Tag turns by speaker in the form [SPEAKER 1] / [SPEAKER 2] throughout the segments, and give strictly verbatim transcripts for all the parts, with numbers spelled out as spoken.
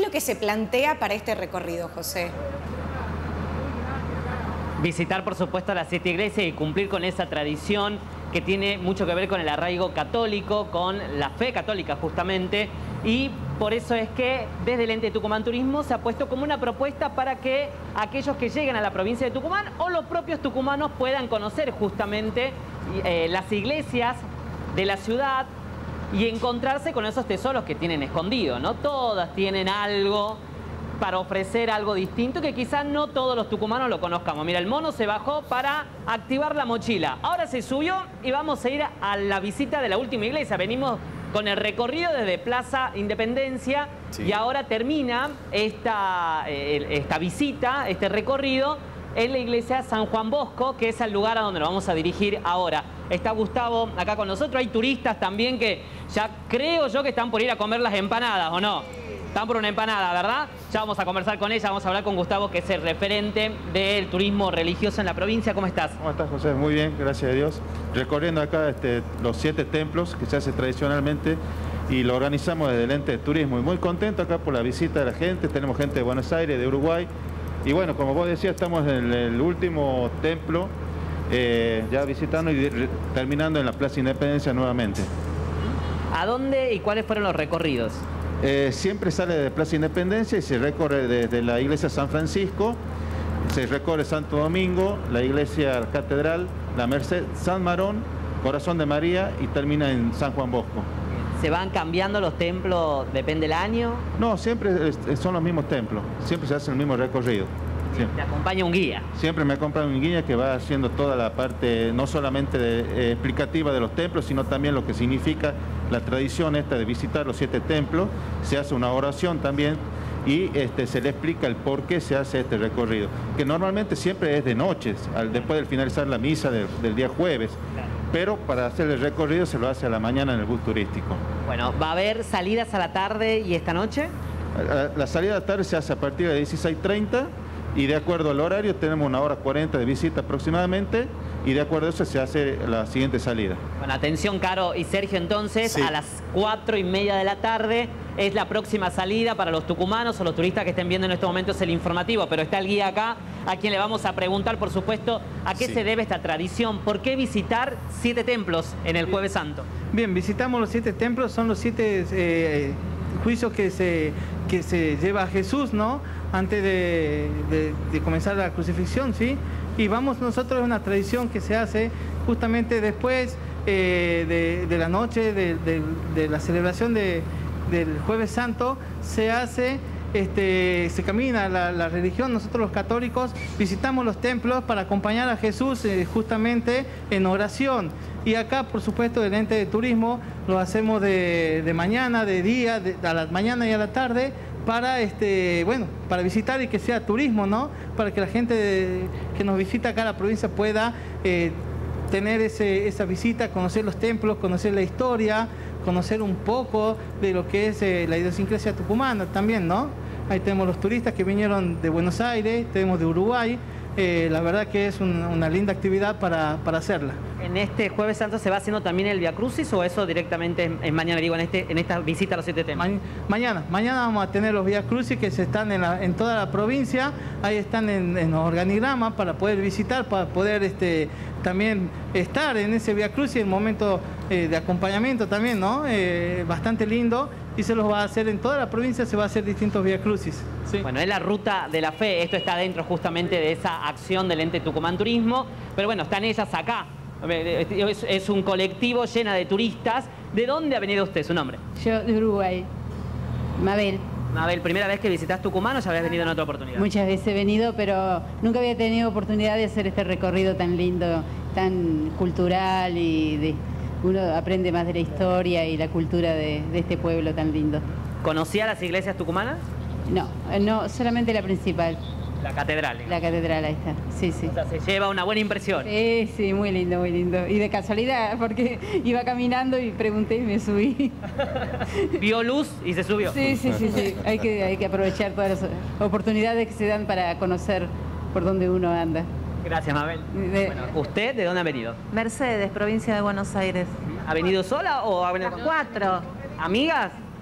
[SPEAKER 1] lo que se plantea para este recorrido, José?
[SPEAKER 2] Visitar, por supuesto, las siete iglesias y cumplir con esa tradición que tiene mucho que ver con el arraigo católico, con la fe católica justamente, y por eso es que desde el ente de Tucumán Turismo se ha puesto como una propuesta para que aquellos que lleguen a la provincia de Tucumán o los propios tucumanos puedan conocer justamente eh, las iglesias de la ciudad y encontrarse con esos tesoros que tienen escondidos, ¿no? Todas tienen algo para ofrecer, algo distinto que quizás no todos los tucumanos lo conozcamos. Mira, el mono se bajó para activar la mochila. Ahora se subió y vamos a ir a la visita de la última iglesia. Venimos con el recorrido desde Plaza Independencia, sí, y ahora termina esta, eh, esta visita, este recorrido en la iglesia San Juan Bosco, que es el lugar a donde nos vamos a dirigir ahora. Está Gustavo acá con nosotros. Hay turistas también que ya creo yo que están por ir a comer las empanadas, ¿o no? Están por una empanada, ¿verdad? Ya vamos a conversar con ella, vamos a hablar con Gustavo, que es el referente del turismo religioso en la provincia. ¿Cómo estás?
[SPEAKER 3] ¿Cómo estás, José? Muy bien, gracias a Dios. Recorriendo acá este, los siete templos que se hace tradicionalmente y lo organizamos desde el ente de turismo. Y muy contento acá por la visita de la gente. Tenemos gente de Buenos Aires, de Uruguay. Y bueno, como vos decías, estamos en el, el último templo, eh, ya visitando y de, terminando en la Plaza Independencia nuevamente.
[SPEAKER 2] ¿A dónde y cuáles fueron los recorridos?
[SPEAKER 3] Eh, siempre sale de Plaza Independencia y se recorre desde la iglesia San Francisco, se recorre Santo Domingo, la iglesia Catedral, la Merced, San Marón, Corazón de María y termina en San Juan Bosco.
[SPEAKER 2] ¿Se van cambiando los templos, depende del año?
[SPEAKER 3] No, siempre son los mismos templos, siempre se hace el mismo recorrido. Siempre.
[SPEAKER 2] ¿Te acompaña un guía?
[SPEAKER 3] Siempre me acompaña un guía que va haciendo toda la parte, no solamente de, eh, explicativa de los templos, sino también lo que significa la tradición esta de visitar los siete templos. Se hace una oración también y este, se le explica el por qué se hace este recorrido, que normalmente siempre es de noche, al, después de finalizar la misa de, del día jueves. Pero para hacer el recorrido se lo hace a la mañana en el bus turístico.
[SPEAKER 2] Bueno, ¿va a haber salidas a la tarde y esta noche?
[SPEAKER 3] La, la salida a la tarde se hace a partir de dieciséis treinta. Y de acuerdo al horario tenemos una hora cuarenta de visita aproximadamente y de acuerdo a eso se hace la siguiente salida.
[SPEAKER 2] Bueno, atención Caro y Sergio, entonces sí, a las cuatro y media de la tarde es la próxima salida para los tucumanos o los turistas que estén viendo en estos momentos el informativo, pero está el guía acá a quien le vamos a preguntar, por supuesto, a qué sí. se debe esta tradición, por qué visitar siete templos en el Jueves Santo.
[SPEAKER 4] Bien, visitamos los siete templos, son los siete eh, juicios que se, que se lleva a Jesús, ¿no? Antes de, de, de comenzar la crucifixión, ¿sí? Y vamos nosotros, es una tradición que se hace justamente después eh, de, de la noche de, de, de la celebración de, del Jueves Santo, se hace, este, se camina la, la religión, nosotros los católicos visitamos los templos para acompañar a Jesús eh, justamente en oración. Y acá, por supuesto, el ente de turismo lo hacemos de, de mañana, de día, de, a la mañana y a la tarde, para este bueno para visitar y que sea turismo, ¿no? Para que la gente de, que nos visita acá a la provincia pueda eh, tener ese, esa visita, conocer los templos, conocer la historia, conocer un poco de lo que es eh, la idiosincrasia tucumana también, ¿no? Ahí tenemos los turistas que vinieron de Buenos Aires, tenemos de Uruguay. Eh, la verdad que es un, una linda actividad para, para hacerla.
[SPEAKER 2] ¿En este Jueves Santo se va haciendo también el Via Crucis o eso directamente es, es mañana, digo, en, este, en esta visita a los siete templos?
[SPEAKER 4] Ma mañana, mañana vamos a tener los Via Crucis que se están en, la, en toda la provincia, ahí están en, en los organigramas para poder visitar, para poder este, también estar en ese Via Crucis, en momento eh, de acompañamiento también, ¿no? Eh, bastante lindo. Y se los va a hacer en toda la provincia, se va a hacer distintos Via Crucis.
[SPEAKER 2] Sí. Bueno, es la ruta de la fe, esto está dentro justamente de esa acción del ente Tucumán Turismo, pero bueno, están ellas acá, es, es un colectivo lleno de turistas. ¿De dónde ha venido usted, su nombre?
[SPEAKER 5] Yo de Uruguay, Mabel.
[SPEAKER 2] Mabel, ¿primera vez que visitas Tucumán o ya habías venido en otra oportunidad?
[SPEAKER 5] Muchas veces he venido, pero nunca había tenido oportunidad de hacer este recorrido tan lindo, tan cultural y de... Uno aprende más de la historia y la cultura de, de este pueblo tan lindo.
[SPEAKER 2] ¿Conocía las iglesias tucumanas?
[SPEAKER 5] No, no, solamente la principal.
[SPEAKER 2] La catedral. ¿No?
[SPEAKER 5] La catedral, ahí está, sí, sí.
[SPEAKER 2] O sea, se lleva una buena impresión.
[SPEAKER 5] Sí, sí, muy lindo, muy lindo. Y de casualidad, porque iba caminando y pregunté y me subí.
[SPEAKER 2] ¿Vio luz y se subió?
[SPEAKER 5] Sí, sí, sí, sí. Hay que, hay que aprovechar todas las oportunidades que se dan para conocer por dónde uno anda.
[SPEAKER 2] Gracias, Mabel. De... Bueno, ¿usted de dónde ha venido?
[SPEAKER 6] Mercedes, provincia de Buenos Aires.
[SPEAKER 2] ¿Ha venido sola o ha venido
[SPEAKER 6] con cuatro?
[SPEAKER 2] ¿Amigas?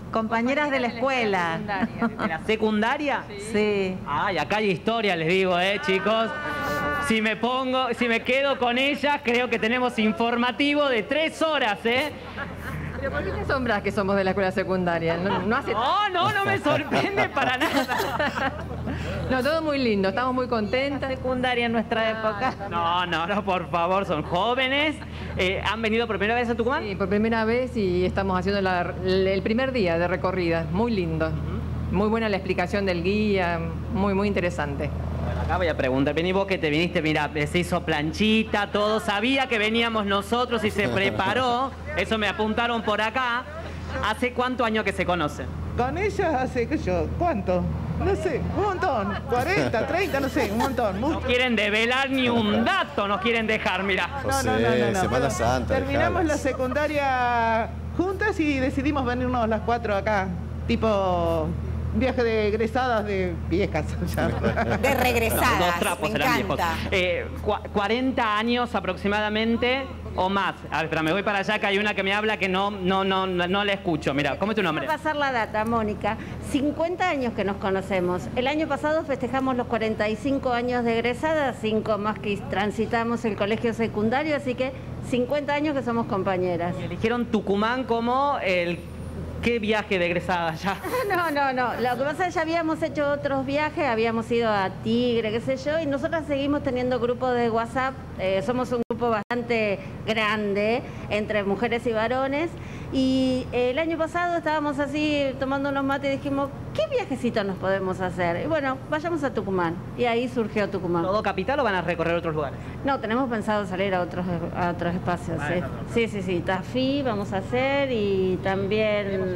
[SPEAKER 6] Compañeras de la escuela.
[SPEAKER 2] ¿De la secundaria?
[SPEAKER 6] Sí.
[SPEAKER 2] Ay, acá hay historia, les digo, eh, chicos. Si me pongo, si me quedo con ellas, creo que tenemos informativo de tres horas, ¿eh?
[SPEAKER 7] ¿Pero por qué te asombras que somos de la escuela secundaria? No, no hace...
[SPEAKER 2] No, no, no me sorprende para nada.
[SPEAKER 7] No, todo muy lindo, estamos muy contentas.
[SPEAKER 6] Secundaria en nuestra época.
[SPEAKER 2] No, no, no, por favor, son jóvenes. Eh, ¿Han venido por primera vez a Tucumán?
[SPEAKER 7] Sí, por primera vez y estamos haciendo la- el primer día de recorrida, muy lindo. Muy buena la explicación del guía, muy, muy interesante.
[SPEAKER 2] Bueno, acá voy a preguntar, vení vos que te viniste, mira, se hizo planchita, todo, sabía que veníamos nosotros y se preparó, eso me apuntaron por acá. ¿Hace cuánto años que se conocen?
[SPEAKER 8] Con ellas hace, qué sé yo, ¿cuánto? No sé, un montón. cuarenta, treinta, no sé, un montón.
[SPEAKER 2] No
[SPEAKER 8] Mucho.
[SPEAKER 2] quieren develar ni un dato, nos quieren dejar, mira.
[SPEAKER 8] No, no, no, no, no.
[SPEAKER 9] Semana
[SPEAKER 8] pero
[SPEAKER 9] Santa,
[SPEAKER 8] terminamos
[SPEAKER 9] dejalas.
[SPEAKER 8] la secundaria juntas y decidimos venirnos las cuatro acá. Tipo viaje de egresadas de viejas. ya.
[SPEAKER 1] De regresadas.
[SPEAKER 2] Dos trapos
[SPEAKER 1] me
[SPEAKER 2] eran viejos.
[SPEAKER 1] encanta.
[SPEAKER 2] Eh, cua- cuarenta años aproximadamente o más. A ver, espera, me voy para allá que hay una que me habla que no, no, no, no, no la escucho. Mira, ¿cómo es tu nombre?
[SPEAKER 10] Voy a pasar la data, Mónica. cincuenta años que nos conocemos. El año pasado festejamos los cuarenta y cinco años de egresada, cinco más que transitamos el colegio secundario, así que cincuenta años que somos compañeras.
[SPEAKER 2] Y eligieron Tucumán como el... ¿Qué viaje de egresada ya?
[SPEAKER 10] No, no, no. Lo que pasa es que ya habíamos hecho otros viajes, habíamos ido a Tigre, qué sé yo, y nosotras seguimos teniendo grupos de WhatsApp. Eh, somos un grupo bastante grande entre mujeres y varones. Y el año pasado estábamos así tomando unos mates y dijimos, ¿qué viajecito nos podemos hacer? Y bueno, vayamos a Tucumán. Y ahí surgió Tucumán.
[SPEAKER 2] ¿Todo capital o van a recorrer otros lugares?
[SPEAKER 10] No, tenemos pensado salir a otros, a otros espacios.
[SPEAKER 2] Vale,
[SPEAKER 10] ¿sí? Sí, sí, sí. Tafí vamos a hacer y también...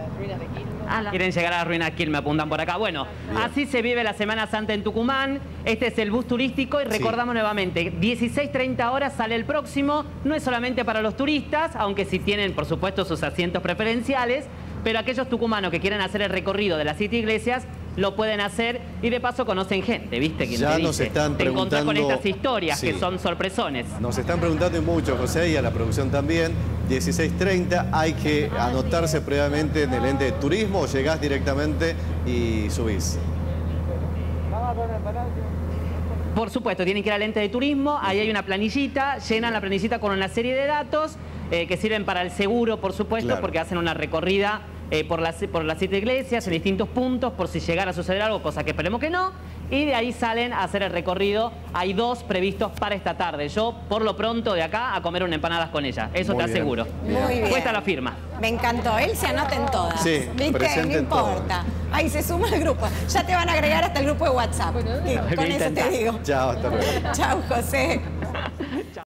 [SPEAKER 10] a la-
[SPEAKER 2] Quieren llegar a la ruina Quil, me apuntan por acá. Bueno, así se vive la Semana Santa en Tucumán. Este es el bus turístico y recordamos nuevamente, dieciséis treinta horas sale el próximo. No es solamente para los turistas, aunque sí tienen, por supuesto, sus asientos preferenciales, pero aquellos tucumanos que quieren hacer el recorrido de las siete iglesias lo pueden hacer y de paso conocen gente, ¿viste? Quien
[SPEAKER 9] Ya
[SPEAKER 2] te
[SPEAKER 9] nos
[SPEAKER 2] dice,
[SPEAKER 9] están
[SPEAKER 2] te encontrás con
[SPEAKER 9] preguntando-
[SPEAKER 2] estas historias
[SPEAKER 9] Sí.
[SPEAKER 2] que son sorpresones.
[SPEAKER 9] Nos están preguntando y mucho, José, y a la producción también. dieciséis treinta, hay que anotarse previamente en el ente de turismo o llegás directamente y subís.
[SPEAKER 2] Por supuesto, tienen que ir al ente de turismo, ahí hay una planillita, llenan la planillita con una serie de datos eh, que sirven para el seguro, por supuesto,
[SPEAKER 9] Claro.
[SPEAKER 2] porque hacen una recorrida eh, por, las, por las siete iglesias en distintos puntos por si llegara a suceder algo, cosa que esperemos que no, y de ahí salen a hacer el recorrido. Hay dos previstos para esta tarde. Yo, por lo pronto, de acá a comer una empanadas con ella, eso
[SPEAKER 9] Muy
[SPEAKER 2] te
[SPEAKER 9] bien.
[SPEAKER 2] aseguro.
[SPEAKER 1] Muy bien.
[SPEAKER 2] Cuesta la firma.
[SPEAKER 1] Me encantó. Él se anota en todas.
[SPEAKER 9] Sí,
[SPEAKER 1] ¿Viste?
[SPEAKER 9] presente
[SPEAKER 1] No
[SPEAKER 9] en todo.
[SPEAKER 1] importa. Ahí se suma al grupo. Ya te van a agregar hasta el grupo de WhatsApp. Que
[SPEAKER 2] Voy a
[SPEAKER 1] con eso te
[SPEAKER 2] intentar.
[SPEAKER 1] digo.
[SPEAKER 9] Chao, hasta luego.
[SPEAKER 1] Chao, José.